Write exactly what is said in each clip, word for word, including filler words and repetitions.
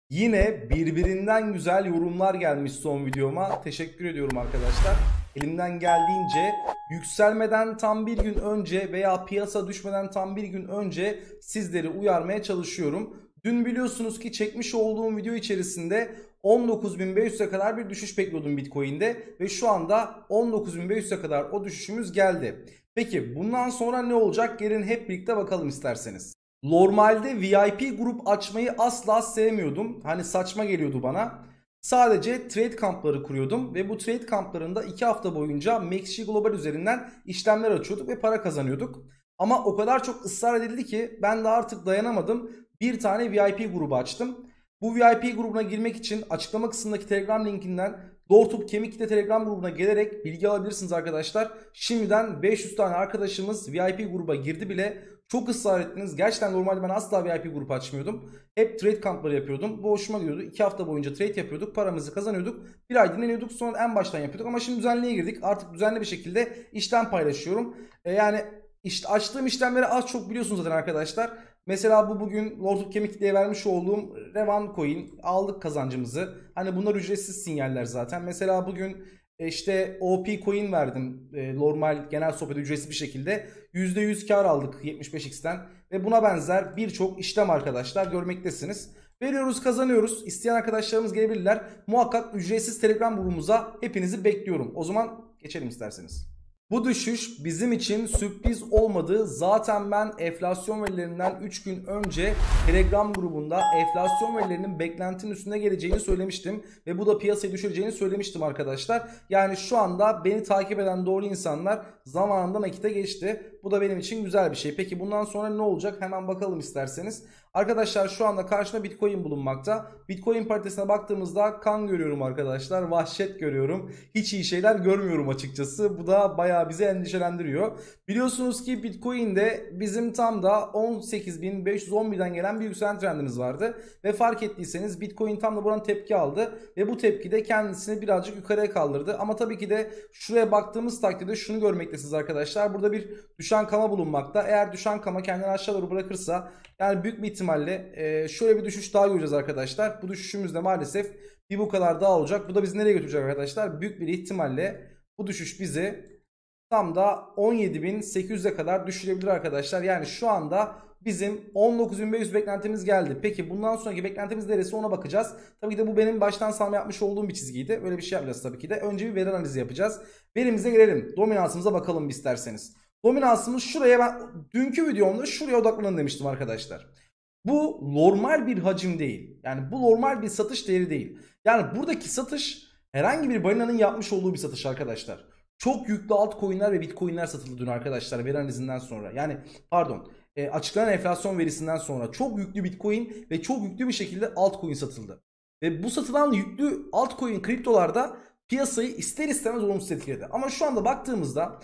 Yine birbirinden güzel yorumlar gelmiş son videoma. Teşekkür ediyorum arkadaşlar. Elimden geldiğince yükselmeden tam bir gün önce veya piyasa düşmeden tam bir gün önce sizleri uyarmaya çalışıyorum. Dün biliyorsunuz ki çekmiş olduğum video içerisinde on dokuz bin beş yüze kadar bir düşüş bekliyordum Bitcoin'de ve şu anda on dokuz bin beş yüze kadar o düşüşümüz geldi. Peki bundan sonra ne olacak? Gelin hep birlikte bakalım isterseniz. Normalde V I P grup açmayı asla sevmiyordum. Hani saçma geliyordu bana. Sadece trade kampları kuruyordum ve bu trade kamplarında iki hafta boyunca MaxG Global üzerinden işlemler açıyorduk ve para kazanıyorduk. Ama o kadar çok ısrar edildi ki ben de artık dayanamadım. Bir tane V I P grubu açtım. Bu V I P grubuna girmek için açıklama kısmındaki Telegram linkinden Doğrultup Kemik'te Telegram grubuna gelerek bilgi alabilirsiniz arkadaşlar. Şimdiden beş yüz tane arkadaşımız V I P gruba girdi bile. Çok ısrar ettiniz. Gerçekten normalde ben asla V I P grup açmıyordum. Hep trade kampları yapıyordum. Bu hoşuma gidiyordu. iki hafta boyunca trade yapıyorduk. Paramızı kazanıyorduk. Bir ay dinleniyorduk. Sonra en baştan yapıyorduk. Ama şimdi düzenliğe girdik. Artık düzenli bir şekilde işlem paylaşıyorum. E yani işte açtığım işlemleri az çok biliyorsunuz zaten arkadaşlar. Mesela bu bugün Lord of Kemik diye vermiş olduğum Revan Coin aldık kazancımızı. Hani bunlar ücretsiz sinyaller zaten. Mesela bugün işte O P coin verdim normal genel sohbet ücretsiz bir şekilde. yüzde yüz kar aldık yetmiş beş x'ten. Ve buna benzer birçok işlem arkadaşlar görmektesiniz. Veriyoruz, kazanıyoruz. İsteyen arkadaşlarımız gelebilirler. Muhakkak ücretsiz Telegram grubumuza hepinizi bekliyorum. O zaman geçelim isterseniz. Bu düşüş bizim için sürpriz olmadı. Zaten ben enflasyon verilerinden üç gün önce Telegram grubunda enflasyon verilerinin beklentinin üstünde geleceğini söylemiştim. Ve bu da piyasayı düşüreceğini söylemiştim arkadaşlar. Yani şu anda beni takip eden doğru insanlar zamanında nakite geçti. Bu da benim için güzel bir şey. Peki bundan sonra ne olacak? Hemen bakalım isterseniz. Arkadaşlar şu anda karşımda Bitcoin bulunmakta. Bitcoin paritesine baktığımızda kan görüyorum arkadaşlar. Vahşet görüyorum. Hiç iyi şeyler görmüyorum açıkçası. Bu da bayağı bizi endişelendiriyor. Biliyorsunuz ki Bitcoin'de bizim tam da on sekiz bin beş yüz on birden gelen bir yükselen trendimiz vardı. Ve fark ettiyseniz Bitcoin tam da buranın tepki aldı. Ve bu tepki de kendisini birazcık yukarıya kaldırdı. Ama tabii ki de şuraya baktığımız takdirde şunu görmektesiniz arkadaşlar. Burada bir düşen kama bulunmakta. Eğer düşen kama kendini aşağı doğru bırakırsa yani büyük bir ihtimalle e, şöyle bir düşüş daha göreceğiz arkadaşlar. Bu düşüşümüz de maalesef bir bu kadar daha olacak. Bu da bizi nereye götürecek arkadaşlar? Büyük bir ihtimalle bu düşüş bizi tam da on yedi bin sekiz yüze kadar düşürebilir arkadaşlar. Yani şu anda bizim on dokuz bin beş yüz beklentimiz geldi. Peki bundan sonraki beklentimiz neresi, ona bakacağız. Tabii ki de bu benim baştan sağma yapmış olduğum bir çizgiydi. Böyle bir şey yapacağız tabii ki de. Önce bir veri analizi yapacağız. Verimize gelelim. Dominansımıza bakalım isterseniz. Dominansımız şuraya, ben dünkü videomda şuraya odaklanın demiştim arkadaşlar. Bu normal bir hacim değil. Yani bu normal bir satış değeri değil. Yani buradaki satış herhangi bir balinanın yapmış olduğu bir satış arkadaşlar. Çok yüklü altcoin'ler ve bitcoin'ler satıldı dün arkadaşlar veri analizinden sonra. Yani pardon e, açıklanan enflasyon verisinden sonra çok yüklü bitcoin ve çok yüklü bir şekilde altcoin satıldı. Ve bu satılan yüklü altcoin kriptolarda piyasayı ister istemez olumsuz etkiledi. Ama şu anda baktığımızda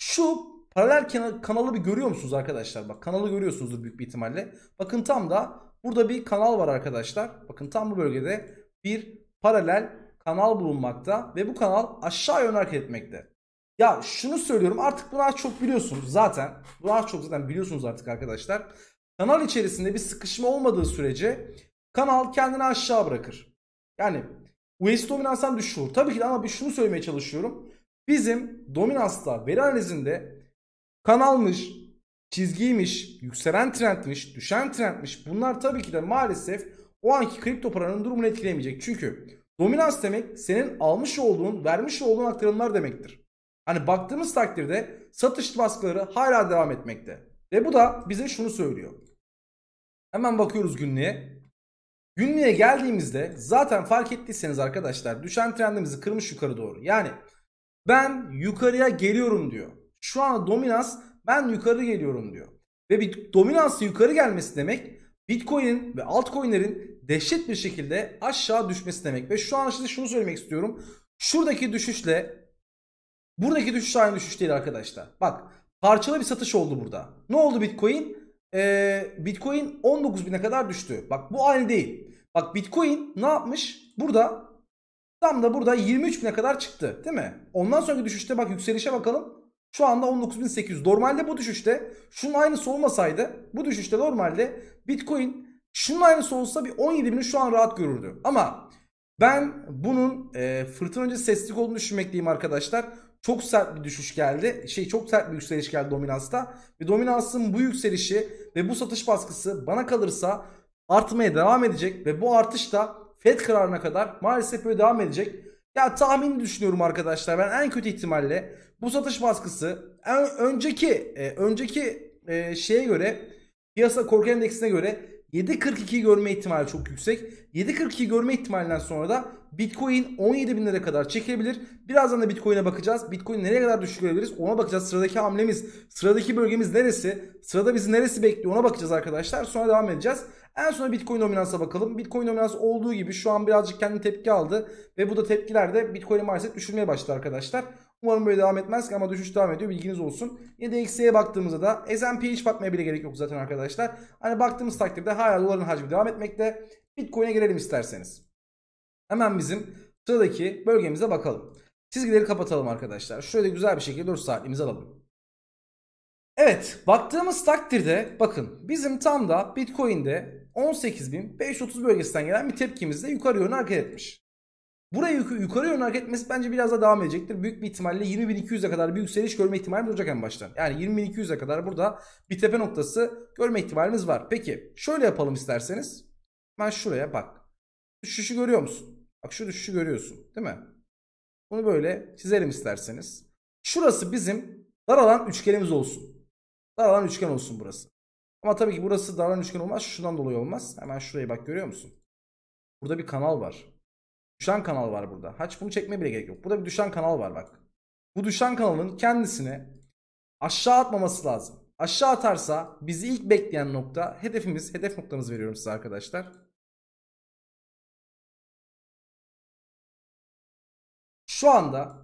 şu paralel kanalı bir görüyor musunuz arkadaşlar? Bak kanalı görüyorsunuzdur büyük bir ihtimalle. Bakın tam da burada bir kanal var arkadaşlar. Bakın tam bu bölgede bir paralel kanal bulunmakta. Ve bu kanal aşağı yönlü hareket etmekte. Ya şunu söylüyorum, artık bunu az çok biliyorsunuz zaten. Bunu az çok zaten biliyorsunuz artık arkadaşlar. Kanal içerisinde bir sıkışma olmadığı sürece kanal kendini aşağı bırakır. Yani U S D dominanstan düşüyor. Tabii ki de, ama bir şunu söylemeye çalışıyorum. Bizim dominansta veri analizinde kanalmış, çizgiymiş, yükselen trendmiş, düşen trendmiş, bunlar tabii ki de maalesef o anki kripto paranın durumunu etkilemeyecek. Çünkü dominans demek senin almış olduğun, vermiş olduğun aktarımlar demektir. Hani baktığımız takdirde satış baskıları hala devam etmekte. Ve bu da bize şunu söylüyor. Hemen bakıyoruz günlüğe. Günlüğe geldiğimizde zaten fark ettiyseniz arkadaşlar düşen trendimizi kırmış yukarı doğru. Yani ben yukarıya geliyorum diyor. Şu an dominans ben yukarı geliyorum diyor. Ve bir dominansın yukarı gelmesi demek Bitcoin'in ve altcoin'lerin dehşet bir şekilde aşağı düşmesi demek. Ve şu an size şunu söylemek istiyorum. Şuradaki düşüşle buradaki düşüş aynı düşüş değil arkadaşlar. Bak parçalı bir satış oldu burada. Ne oldu Bitcoin? Ee, Bitcoin on dokuz bine kadar düştü. Bak bu aynı değil. Bak Bitcoin ne yapmış? Burada tam da burada yirmi üç bine kadar çıktı değil mi? Ondan sonraki düşüşte bak yükselişe bakalım. Şu anda on dokuz bin sekiz yüz. Normalde bu düşüşte şunun aynısı olmasaydı bu düşüşte normalde Bitcoin Şunun aynısı olsa bir on yedi bini şu an rahat görürdü. Ama ben bunun e, fırtına öncesi seslik olduğunu düşünmekteyim arkadaşlar. Çok sert bir düşüş geldi. Şey çok sert bir yükseliş geldi dominansta. Ve dominansın bu yükselişi ve bu satış baskısı bana kalırsa artmaya devam edecek. Ve bu artış da Fed kararına kadar maalesef böyle devam edecek. Ya tahmini düşünüyorum arkadaşlar. Ben en kötü ihtimalle bu satış baskısı en, önceki e, önceki e, şeye göre, piyasa korku endeksine göre yedi kırk iki görme ihtimali çok yüksek. yedi kırk iki görme ihtimalinden sonra da Bitcoin on yedi bin lira kadar çekebilir. Birazdan da Bitcoin'e bakacağız. Bitcoin nereye kadar düşürebiliriz ona bakacağız. Sıradaki hamlemiz, sıradaki bölgemiz neresi? Sırada bizi neresi bekliyor ona bakacağız arkadaşlar. Sonra devam edeceğiz. En son Bitcoin dominansa bakalım. Bitcoin dominansı olduğu gibi şu an birazcık kendi tepki aldı. Ve bu da tepkiler de Bitcoin'i maalesef düşürmeye başladı arkadaşlar. Umarım böyle devam etmez ama düşüş devam ediyor, bilginiz olsun. Ya da eksiye baktığımızda da S and P'ye hiç bakmaya bile gerek yok zaten arkadaşlar. Hani baktığımız takdirde hala doların hacmi devam etmekte. Bitcoin'e girelim isterseniz. Hemen bizim sıradaki bölgemize bakalım. Çizgileri kapatalım arkadaşlar. Şöyle güzel bir şekilde dört saatliğimizi alalım. Evet, baktığımız takdirde bakın bizim tam da Bitcoin'de on sekiz bin beş yüz otuz bölgesinden gelen bir tepkimizde yukarı yönlü hareket etmiş. Buraya yuk yukarı yönlü hareket etmesi bence biraz da devam edecektir. Büyük bir ihtimalle yirmi bin iki yüze kadar bir yükseliş görme ihtimalimiz olacak en baştan. Yani yirmi bin iki yüze kadar burada bir tepe noktası görme ihtimalimiz var. Peki şöyle yapalım isterseniz. Ben şuraya bak. Düşüşü görüyor musun? Bak şu düşüşü görüyorsun değil mi? Bunu böyle çizelim isterseniz. Şurası bizim daralan üçgenimiz olsun. Daralan üçgen olsun burası. Ama tabii ki burası daralan üçgen olmaz. Şundan dolayı olmaz. Hemen şurayı bak, görüyor musun? Burada bir kanal var. Düşen kanal var burada. Haç bunu çekmeye bile gerek yok. Burada bir düşen kanal var bak. Bu düşen kanalın kendisini aşağı atmaması lazım. Aşağı atarsa bizi ilk bekleyen nokta, hedefimiz, hedef noktamızı veriyorum size arkadaşlar. Şu anda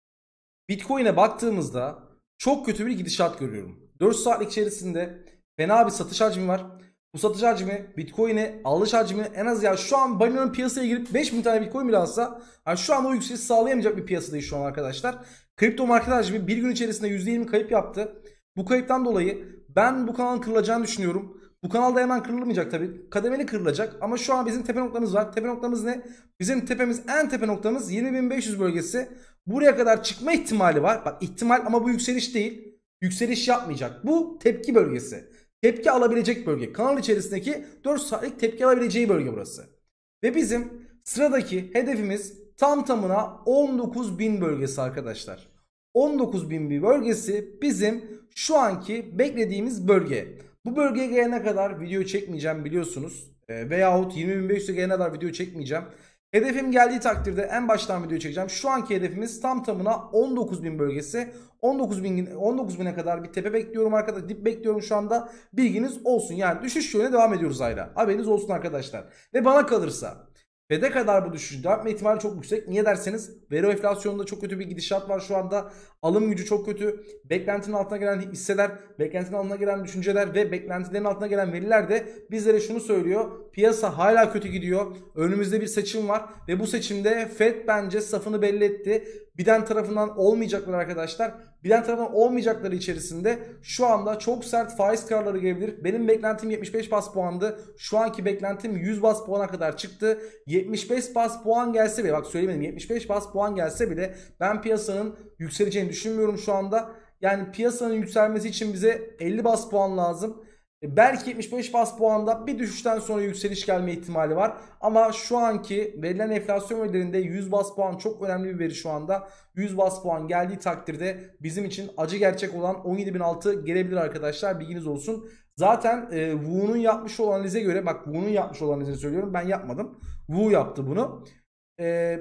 Bitcoin'e baktığımızda çok kötü bir gidişat görüyorum. dört saatlik içerisinde fena bir satış hacmi var. Bu satış hacmi Bitcoin'e alış hacmi en az, ya şu an balinanın piyasaya girip beş bin tane Bitcoin bile alsa yani şu an o yükseliş sağlayamayacak bir piyasadayız şu an arkadaşlar. Kripto market hacmi bir gün içerisinde yüzde yirmi kayıp yaptı. Bu kayıptan dolayı ben bu kanalın kırılacağını düşünüyorum. Bu kanalda hemen kırılmayacak tabii. Kademeli kırılacak ama şu an bizim tepe noktamız var. Tepe noktamız ne? Bizim tepemiz, en tepe noktamız yirmi bin beş yüz bölgesi. Buraya kadar çıkma ihtimali var. Bak ihtimal, ama bu yükseliş değil. Yükseliş yapmayacak. Bu tepki bölgesi. Tepki alabilecek bölge. Kanal içerisindeki dört saatlik tepki alabileceği bölge burası. Ve bizim sıradaki hedefimiz tam tamına on dokuz bin bölgesi arkadaşlar. on dokuz bin bir bölgesi bizim şu anki beklediğimiz bölge. Bu bölgeye gelene kadar video çekmeyeceğim biliyorsunuz. E, veyahut yirmi bin beş yüze gelene kadar video çekmeyeceğim. Hedefim geldiği takdirde en baştan video çekeceğim. Şu anki hedefimiz tam tamına on dokuz bin bölgesi. on dokuz bin, on dokuz bine kadar bir tepe bekliyorum arkadaşlar. Dip bekliyorum şu anda. Bilginiz olsun. Yani düşüş yönüne devam ediyoruz hala. Haberiniz olsun arkadaşlar. Ve bana kalırsa Fed'e kadar bu düşüş devam etme ihtimali çok yüksek. Niye derseniz veri enflasyonunda çok kötü bir gidişat var şu anda. Alım gücü çok kötü. Beklentinin altına gelen hisseler, beklentinin altına gelen düşünceler ve beklentilerin altına gelen veriler de bizlere şunu söylüyor. Piyasa hala kötü gidiyor. Önümüzde bir seçim var ve bu seçimde Fed bence safını belli etti. Biden tarafından olmayacaklar arkadaşlar. Biden tarafından olmayacakları içerisinde şu anda çok sert faiz kararları gelebilir. Benim beklentim yetmiş beş bas puandı. Şu anki beklentim yüz bas puana kadar çıktı. yetmiş beş bas puan gelse bile, bak söylemedim, yetmiş beş bas puan gelse bile ben piyasanın yükseleceğini düşünmüyorum şu anda. Yani piyasanın yükselmesi için bize elli bas puan lazım. Belki yetmiş beş bas puanda bir düşüşten sonra yükseliş gelme ihtimali var. Ama şu anki verilen enflasyon verilerinde yüz bas puan çok önemli bir veri şu anda. yüz bas puan geldiği takdirde bizim için acı gerçek olan on yedi bin altı gelebilir arkadaşlar. Bilginiz olsun. Zaten e, Wu'nun yapmış olan analize göre, bak Wu'nun yapmış olan analizini söylüyorum, ben yapmadım. Wu yaptı bunu. E,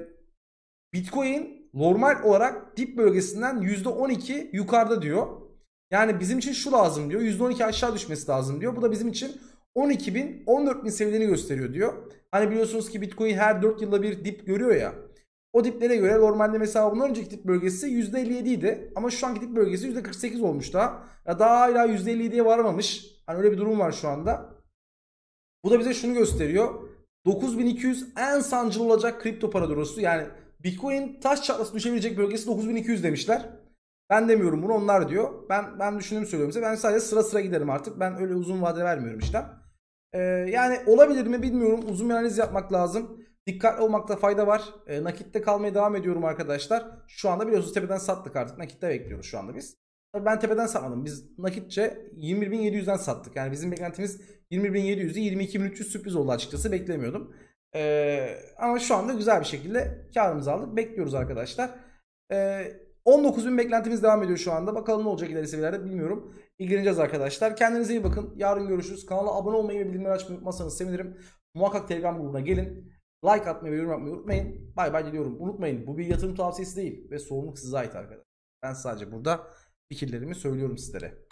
Bitcoin normal olarak dip bölgesinden yüzde on iki yukarıda diyor. Yani bizim için şu lazım diyor. yüzde on iki aşağı düşmesi lazım diyor. Bu da bizim için on iki bin, on dört bin seviyelerini gösteriyor diyor. Hani biliyorsunuz ki Bitcoin her dört yılda bir dip görüyor ya. O diplere göre normalde mesela bundan önceki dip bölgesi yüzde elli yedi idi. Ama şu anki dip bölgesi yüzde kırk sekiz olmuş daha. Ya daha hala yüzde elli yediye varamamış. Hani öyle bir durum var şu anda. Bu da bize şunu gösteriyor. dokuz bin iki yüz en sancılı olacak kripto para doğrusu. Yani Bitcoin taş çatlası düşebilecek bölgesi dokuz bin iki yüz demişler. Ben demiyorum bunu, onlar diyor. Ben ben düşündüğümü söylüyorum size. Ben sadece sıra sıra giderim artık. Ben öyle uzun vade vermiyorum işlem. Ee, yani olabilir mi bilmiyorum. Uzun bir analiz yapmak lazım. Dikkatli olmakta fayda var. E, nakitte kalmaya devam ediyorum arkadaşlar. Şu anda biliyorsunuz tepeden sattık artık. Nakitte bekliyoruz şu anda biz. Tabii ben tepeden satmadım. Biz nakitçe yirmi bir bin yedi yüzden sattık. Yani bizim beklentimiz yirmi bir bin yedi yüz'ü yirmi iki bin üç yüz sürpriz oldu açıkçası. Beklemiyordum. E, ama şu anda güzel bir şekilde karımızı aldık. Bekliyoruz arkadaşlar. E, on dokuz bin beklentimiz devam ediyor şu anda. Bakalım ne olacak ileri seviyelerde bilmiyorum. İlgileneceğiz arkadaşlar. Kendinize iyi bakın. Yarın görüşürüz. Kanala abone olmayı ve bildirimleri açmayı unutmazsanız sevinirim. Muhakkak Telegram grubuna gelin. Like atmayı ve yorum yapmayı unutmayın. Bay bay diliyorum. Unutmayın, bu bir yatırım tavsiyesi değil ve sorumluluk size ait arkadaşlar. Ben sadece burada fikirlerimi söylüyorum sizlere.